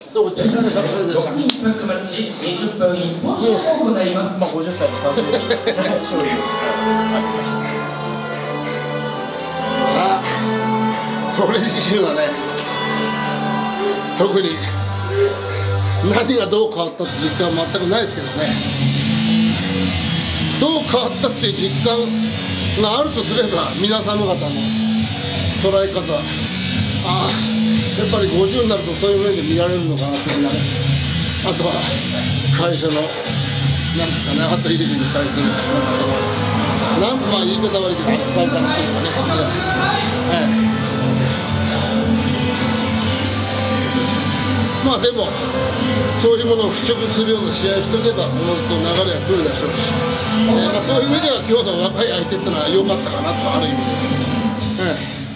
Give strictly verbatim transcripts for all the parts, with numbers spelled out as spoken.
どうも、ろくにんパックマッチにじゅっぷん一本勝負を行います。まあごじゅっさいの誕生日勝利。 ああ、俺自身はね、特に何がどう変わったって実感は全くないですけどね。どう変わったっていう実感があるとすれば、皆様方の捉え方、ああやっぱりごじゅうになるとそういう面で見られるのかなというね。あとは会社のなんですかね、あと維持に対するなんとまあ言い方悪いけど扱い方っていうかね、ええ、まあでもそういうものを払拭するような試合をしておけばおのずと流れは来るでしょうし、えーまあ、そういう意味では今日の若い相手っていうのは良かったかなと、ある意味で。ええ、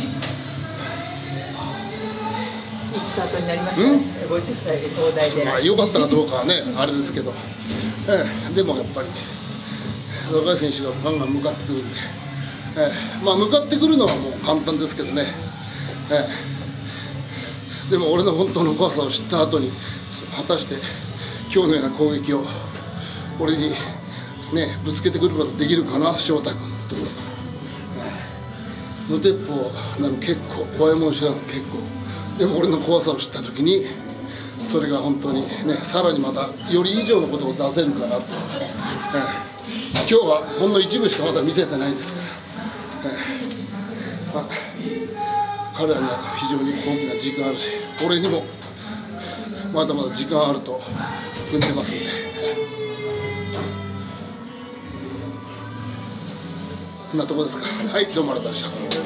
いいスタートになりましたね、ごじゅっさいで東大で。 まあ良かったかどうかはね、あれですけど、ええ、でもやっぱり若い選手がガンガン向かってくるんで、ええ、まあ向かってくるのはもう簡単ですけどね、ええ、でも俺の本当の怖さを知った後に果たして今日のような攻撃を俺にねぶつけてくることができるかな、翔太君ってところから、ええ、無鉄砲なの結構怖いもん知らず結構。でも俺の怖さを知ったときに、それが本当にね、さらにまたより以上のことを出せるかなと、ええ、今日はほんの一部しかまだ見せてないですから、ええ、まあ、彼らには非常に大きな時間あるし、俺にもまだまだ時間あると踏んでますんで、こんなとこですか。はい、どうもありがとうございました。